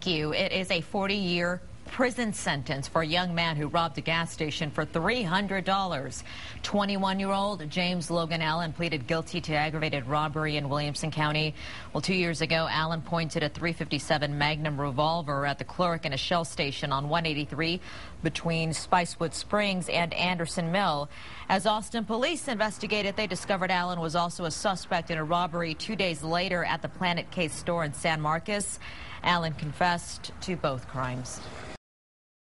you. It is a 40-year prison sentence for a young man who robbed a gas station for $300. 21-year-old James Logan Allen pleaded guilty to aggravated robbery in Williamson County. Well, 2 years ago, Allen pointed a .357 Magnum revolver at the clerk in a Shell station on 183 between Spicewood Springs and Anderson Mill. As Austin police investigated, they discovered Allen was also a suspect in a robbery 2 days later at the Planet Case store in San Marcos. Allen confessed to both crimes.